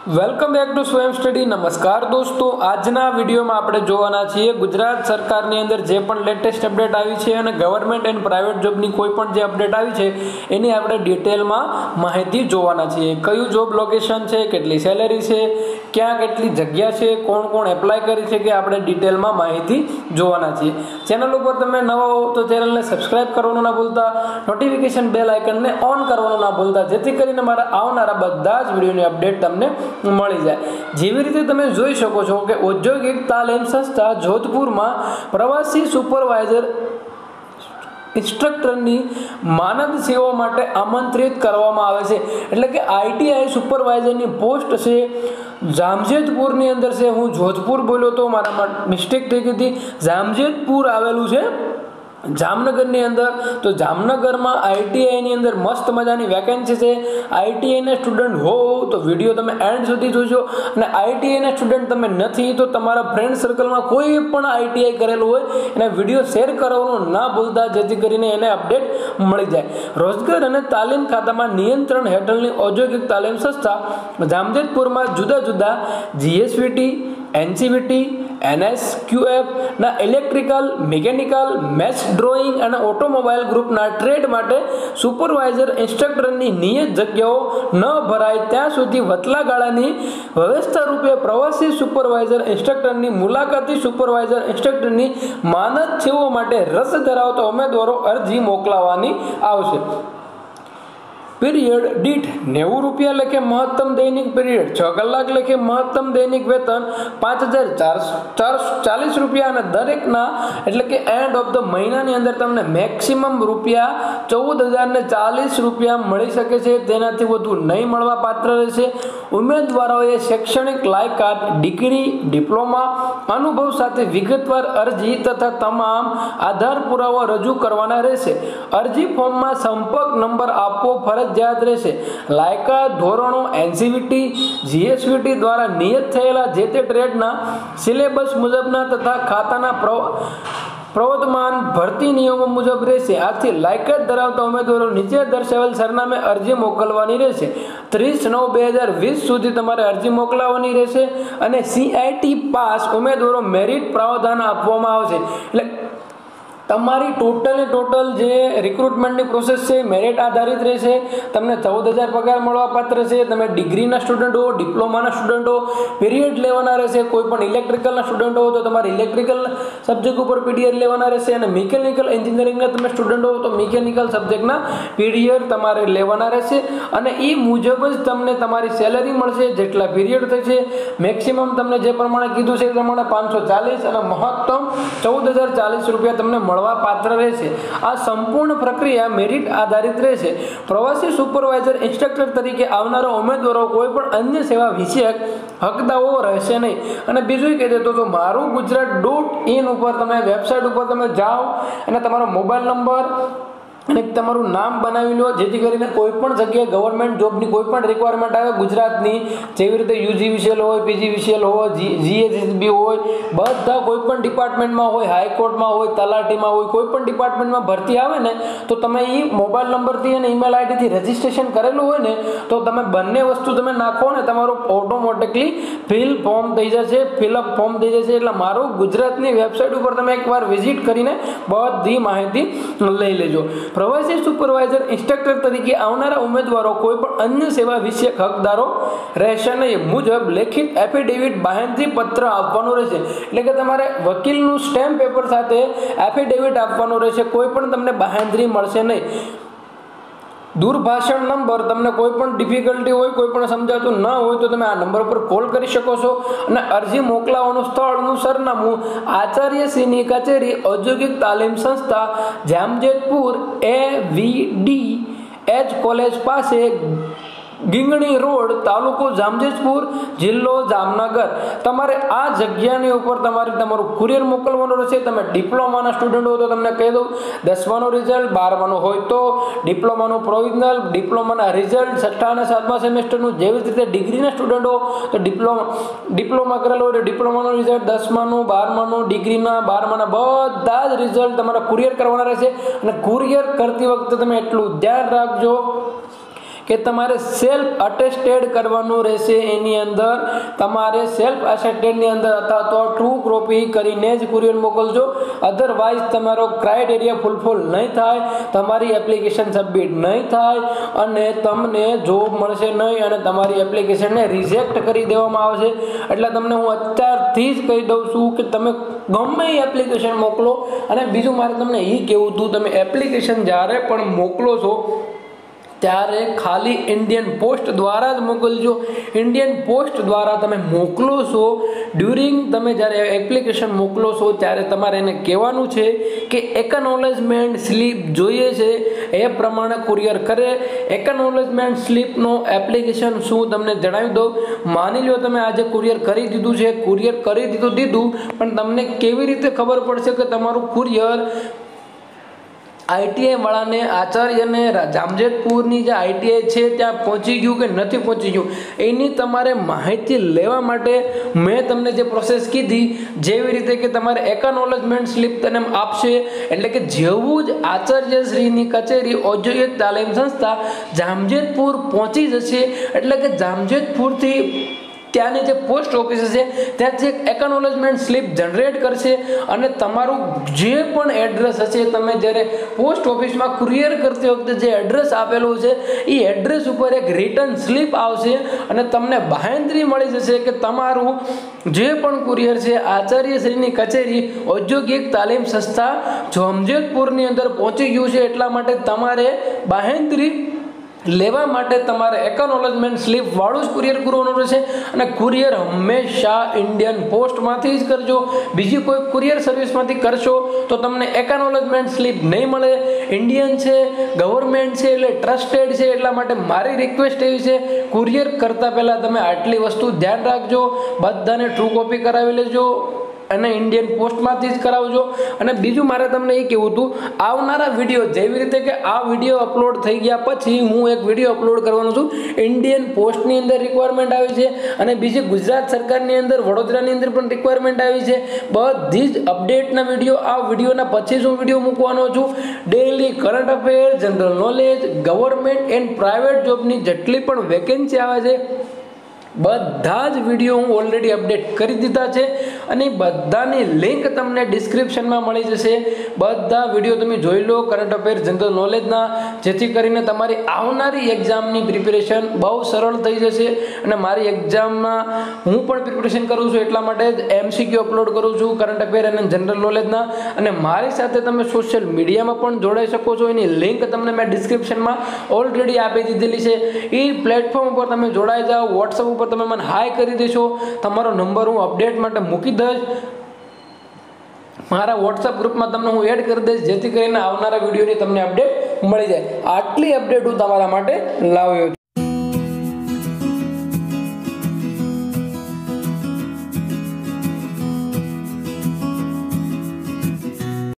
Welcome back to Swayam study. નમસ્કાર દોસ્તો, આજના વિડીયોમાં આપણે જોવાના છીએ ગુજરાત સરકારની અંદર જે પણ લેટેસ્ટ અપડેટ આવી છે અને ગવર્મેન્ટ એન્ડ પ્રાઇવેટ જોબની કોઈ પણ જે અપડેટ આવી છે એની આપણે ડિટેલમાં માહિતી જોવાના છીએ. કયું જોબ લોકેશન છે, કેટલી સેલેરી છે, ક્યાં કેટલી જગ્યા છે, કોણ કોણ એપ્લાય કરી છે કે આપણે ડિટેલમાં માહિતી જોવાના છીએ. ચેનલ ઉપર તમે નવા હો તો ચેનલને સબસ્ક્રાઇબ કરવાનું ના ભૂલતા, નોટિફિકેશન બેલ આઇકનને ઓન કરવાનું ના ભૂલતા, જેથી કરીને મારા આવનારા બધા જ વિડીયોની અપડેટ તમને મળી જાય. જેવી રીતે તમે જોઈ શકો છો કે ઔદ્યોગિક તાલીમ સંસ્થા જોધપુરમાં પ્રવાસી સુપરવાઇઝર ઇન્સ્ટ્રક્ટરની માનદ સેવા માટે આમંત્રિત કરવામાં આવે છે. એટલે કે આઈટીઆઈ સુપરવાઇઝરની પોસ્ટ છે જામજેદપુરની અંદર છે. હું જોધપુર બોલ્યો તો મારામાં મિસ્ટેક થઈ ગઈ હતી. જામજેદપુર આવેલું છે જામનગરની અંદર. તો જામનગરમાં આઈટીઆઈની અંદર મસ્ત મજાની વેકેન્સી છે. આઈટીઆઈના સ્ટુડન્ટ હો તો વિડીયો તમે એન્ડ સુધી જોજો, અને આઈટીઆઈના સ્ટુડન્ટ તમે નથી તો તમારા ફ્રેન્ડ સર્કલમાં કોઈ પણ આઈટીઆઈ કરેલું હોય એને વિડીયો શેર કરવાનું ના ભૂલતા, જેથી કરીને એને અપડેટ મળી જાય. રોજગાર અને તાલીમ ખાતામાં નિયંત્રણ હેઠળની ઔદ્યોગિક તાલીમ સંસ્થા જામજેદપુરમાં જુદા જુદા જીએસવીટી, એનસીવીટી, એનએસક્યુએફ ના ઇલેક્ટ્રિકલ, મિકેનિકલ, મેથ્સ, ડ્રોઈંગ અને ઓટોમોબાઈલ ગ્રુપના ટ્રેડ માટે સુપરવાઇઝર ઇન્સ્ટ્રક્ટરની નિયત જગ્યાઓ ન ભરાય ત્યાં સુધી વતલા ગાળાની વ્યવસ્થા રૂપે પ્રવાસી સુપરવાઇઝર ઇન્સ્ટ્રક્ટરની મુલાકાતી સુપરવાઇઝર ઇન્સ્ટ્રક્ટરની માનદ સેવાઓ માટે રસ ધરાવતા ઉમેદવારો અરજી મોકલવાની આવશે. પીરિયડ દીઠ 90 રૂપિયા લેખે મહત્તમ દૈનિક પીરિયડ, 6 કલાક લેખે મહત્તમ દૈનિક વેતન 5,440 રૂપિયા, અને દરેકના એટલે કે એન્ડ ઓફ ધ મહિનાની અંદર તમને મેક્સિમમ રૂપિયા 14,040 રૂપિયા મળી શકે છે. તેનાથી વધુ નહીં મળવા પાત્ર રહેશે. ઉમેદવારોએ શૈક્ષણિક લાયકાત, ડિગ્રી, ડિપ્લોમા, અનુભવ સાથે વિગતવાર અરજી તથા તમામ આધાર પુરાવા રજૂ કરવાના રહેશે. અરજી ફોર્મમાં સંપર્ક નંબર આપવો ફરજિયાત રહેશે. લાયકાત ધોરણો એનસીવીટી, જીએસવીટી દ્વારા નિયત થયેલા જે તે ટ્રેડના સિલેબસ મુજબના તથા ખાતાના પ્રવર્તમાન ભરતી નિયમો મુજબ રહેશે. આથી લાયકાત ધરાવતા ઉમેદવારો નીચે દર્શાવેલ સરનામે અરજી મોકલવાની રહેશે. 30/9/2020 સુધી તમારે અરજી મોકલવાની રહેશે. અને સીઆઈટી પાસ ઉમેદવારો મેરિટ પ્રાવધાન આપવામાં આવશે. એટલે તમારી ટોટલ જે રિક્રુટમેન્ટની પ્રોસેસ છે મેરિટ આધારિત રહેશે. તમને 14,000 પગાર મળવા પાત્ર છે. તમે ડિગ્રીના સ્ટુડન્ટ હો, ડિપ્લોમાના સ્ટુડન્ટ હો, પીરિયડ લેવાના રહેશે. કોઈ પણ ઇલેક્ટ્રિકલના સ્ટુડન્ટ હો તો તમારે ઇલેક્ટ્રિકલ સબ્જેક્ટ ઉપર પીરિયડ લેવાના રહેશે. અને મિકેનિકલ એન્જિનિયરિંગના તમે સ્ટુડન્ટ હો તો મિકેનિકલ સબ્જેક્ટના પીરિયડ તમારે લેવાના રહેશે. અને એ મુજબ જ તમને તમારી સેલરી મળશે. જેટલા પીરિયડ થશે મેક્સિમમ તમને જે પ્રમાણે કીધું છે એ પ્રમાણે 540 અને મહત્તમ 14,040 રૂપિયા તમને મળવા પાત્ર રહેશે. આ સંપૂર્ણ પ્રક્રિયા મેરિટ આધારિત રહેશે. પ્રવાસી સુપરવાઇઝર ઇન્સ્ટ્રક્ટર તરીકે આવનારા ઉમેદવારો કોઈ પણ અન્ય સેવા વિષયક હકદાવો રહેશે નહીં. અને બીજું કહી દેતો તો marugujarat.in ઉપર તમે વેબસાઇટ ઉપર તમે જાઓ અને તમારો મોબાઈલ નંબર અને તમારું નામ બનાવી લો, જેથી કરીને કોઈ પણ જગ્યાએ ગવર્મેન્ટ જોબની કોઈ પણ રિક્વાયરમેન્ટ આવે ગુજરાતની, જેવી રીતે યુજીવીસીએલ હોય, પીજીવીસીએલ હોય, જીએસએસબી હોય, બધા કોઈ પણ ડિપાર્ટમેન્ટમાં હોય, હાઈકોર્ટમાં હોય, તલાટીમાં હોય, કોઈ પણ ડિપાર્ટમેન્ટમાં ભરતી આવે ને તો તમે એ મોબાઈલ નંબરથી અને ઈમેલ આઈડીથી રજીસ્ટ્રેશન કરેલું હોય ને તો તમે બંને વસ્તુ તમે નાખો ને તમારું ઓટોમેટિકલી ફોર્મ થઈ જશે, ફિલઅપ ફોર્મ થઈ જશે. એટલે મારું ગુજરાતની વેબસાઇટ ઉપર તમે એકવાર વિઝિટ કરીને બધી માહિતી લઈ લેજો. પ્રવાસી સુપરવાઇઝર ઇન્સ્ટ્રક્ટર તરીકે આવનારા ઉમેદવારો કોઈ પણ અન્ય સેવા વિષયક હકદારો રહેશે નહીં. મુજબ લેખિત એફિડેવિટ બાહેંધરી પત્ર આપવાનું રહેશે. એટલે કે તમારે વકીલનું સ્ટેમ્પ પેપર સાથે એફિડેવિટ આપવાનું રહેશે. કોઈ પણ તમને બાહેંધરી મળશે નહીં. દૂરભાષણ નંબર, તમને કોઈ પણ ડિફિકલ્ટી હોય, કોઈ પણ સમજાતું ન હોય તો તમે આ નંબર પર કોલ કરી શકો છો. અને અરજી મોકલાવાનું સ્થળનું સરનામું આચાર્યશ્રીની કચેરી, ઔદ્યોગિક તાલીમ સંસ્થા જામજેદપુર, AVDH કોલેજ પાસે, ગીંગણી રોડ, તાલુકો જામજેદપુર, જિલ્લો જામનગર. તમારે આ જગ્યાની ઉપર તમારું કુરિયર મોકલવાનું રહેશે. તમે ડિપ્લોમાના સ્ટુડન્ટ હો તો તમને કહી દઉં 10માનું રિઝલ્ટ, 12માનું હોય તો ડિપ્લોમાનું પ્રોવિઝનલ, ડિપ્લોમાના રિઝલ્ટ 6ઠા અને 7મા સેમેસ્ટરનું. જેવી રીતે ડિગ્રીના સ્ટુડન્ટ હો તો ડિપ્લોમા કરેલો હોય તો ડિપ્લોમાનું રિઝલ્ટ, 10માનું, 12માનું, ડિગ્રીના 12માના બધા જ રિઝલ્ટ તમારે કુરિયર કરવાના રહેશે. અને કુરિયર કરતી વખતે તમે એટલું ધ્યાન રાખજો કે તમારે સેલ્ફ અટેસ્ટેડ કરવાનું રહેશે. એની અંદર તમારે સેલ્ફ અટેસ્ટેડની અંદર અથવા તો ટ્રુ કોપી કરીને જ કુરિયર મોકલજો. અધરવાઇઝ તમારો ક્રાઇટેરિયા ફૂલફિલ નહીં થાય, તમારી એપ્લિકેશન સબમિટ નહીં થાય અને તમને જોબ મળશે નહીં અને તમારી એપ્લિકેશનને રિજેક્ટ કરી દેવામાં આવશે. એટલે તમને હું અત્યારથી જ કહી દઉં છું કે તમે ગમે એ એપ્લિકેશન મોકલો. અને બીજું મારે તમને એ કહેવું હતું, તમે એપ્લિકેશન જ્યારે પણ મોકલો છો ત્યારે ખાલી ઇન્ડિયન પોસ્ટ દ્વારા જ મોકલજો. ઇન્ડિયન પોસ્ટ દ્વારા તમે મોકલો છો, ડ્યુરિંગ તમે જ્યારે એપ્લિકેશન મોકલો છો ત્યારે તમારે એને કહેવાનું છે કે એકનોલેજમેન્ટ સ્લીપ જોઈએ છે, એ પ્રમાણે કુરિયર કરે. એકનોલેજમેન્ટ સ્લીપનો એપ્લિકેશન શું તમને જણાવી દઉં. માની લો તમે આજે કુરિયર કરી દીધું છે, કુરિયર કરી દીધું પણ તમને કેવી રીતે ખબર પડશે કે તમારું કુરિયર આઈટીઆઈ વાળાને, આચાર્યને, જામજેતપુરની જે આઈટીઆઈ છે ત્યાં પહોંચી ગયું કે નથી પહોંચી ગયું, એની તમારે માહિતી લેવા માટે મેં તમને જે પ્રોસેસ કીધી, જેવી રીતે કે તમારે એકનોલેજમેન્ટ સ્લીપ તને આપશે. એટલે કે જેવું જ આચાર્યશ્રીની કચેરી ઔદ્યોગિક તાલીમ સંસ્થા જામજેતપુર પહોંચી જશે, એટલે કે જામજેતપુરથી ત્યાંની જે પોસ્ટ ઓફિસ છે ત્યાંથી એક એકનોલેજમેન્ટ સ્લીપ જનરેટ કરશે અને તમારું જે પણ એડ્રેસ હશે, તમે જ્યારે પોસ્ટ ઓફિસમાં કુરિયર કરતી વખતે જે એડ્રેસ આપેલું છે એ એડ્રેસ ઉપર એક રિટર્ન સ્લીપ આવશે અને તમને બાહેંધરી મળી જશે કે તમારું જે પણ કુરિયર છે આચાર્યશ્રીની કચેરી ઔદ્યોગિક તાલીમ સંસ્થા જામજેતપુરની અંદર પહોંચી ગયું છે. એટલા માટે તમારે બાહેંધરી લેવા માટે તમારે એકનોલેજમેન્ટ સ્લીપ વાળું જ કુરિયર કરવાનું રહેશે. અને કુરિયર હંમેશા ઇન્ડિયન પોસ્ટમાંથી જ કરજો. બીજી કોઈ કુરિયર સર્વિસમાંથી કરશો તો તમને એકનોલેજમેન્ટ સ્લીપ નહીં મળે. ઇન્ડિયન છે, ગવર્મેન્ટ છે, એટલે ટ્રસ્ટેડ છે. એટલા માટે મારી રિક્વેસ્ટ એવી છે, કુરિયર કરતા પહેલા તમે આટલી વસ્તુ ધ્યાન રાખજો. બધાને ટ્રુ કોપી કરાવી લેજો અને ઇન્ડિયન પોસ્ટમાંથી જ કરાવજો. અને બીજું મારે તમને એ કહેવું હતું, આવનારા વિડીયો જેવી રીતે કે આ વિડીયો અપલોડ થઈ ગયા પછી હું એક વિડીયો અપલોડ કરવાનો છું. ઇન્ડિયન પોસ્ટની અંદર રિક્વાયરમેન્ટ આવી છે અને બીજી ગુજરાત સરકારની અંદર, વડોદરાની અંદર પણ રિક્વાયરમેન્ટ આવી છે. બધી જ અપડેટના વિડીયો આ વિડીયોના પછી જ હું વિડીયો મૂકવાનો છું. Daily current affair, general knowledge, government and private જોબની જેટલી પણ વેકેન્સી આવે છે બધા જ વિડીયો હું ઓલરેડી અપડેટ કરી દીધા છે અને બધાની લિંક તમને ડિસ્ક્રિપ્શનમાં મળી જશે. બધા વિડીયો તમે જોઈ લો કરંટ અફેર, જનરલ નોલેજના, જેથી કરીને તમારી આવનારી એક્ઝામની પ્રિપેરેશન બહુ સરળ થઈ જશે. અને મારી એક્ઝામમાં હું પણ પ્રિપેરેશન કરું છું, એટલા માટે જ એમસીક્યુ અપલોડ કરું છું કરંટ અફેર અને જનરલ નોલેજના. અને મારી સાથે તમે સોશિયલ મીડિયામાં પણ જોડાઈ શકો છો. એની લિંક તમને મેં ડિસ્ક્રિપ્શનમાં ઓલરેડી આપી દીધેલી છે. એ પ્લેટફોર્મ ઉપર તમે જોડાઈ જાઓ. વોટ્સઅપ ઉપર તમે મને હાય કરી દેશો, તમારો નંબર હું અપડેટ માટે મૂકી દઈશ. મારા વોટ્સઅપ ગ્રુપમાં તમને હું એડ કરી દઈશ, જેથી કરીને આવનારા વિડીયોની તમને અપડેટ મળી જાય. આટલી અપડેટ હું તમારા માટે લાવ્યો છું.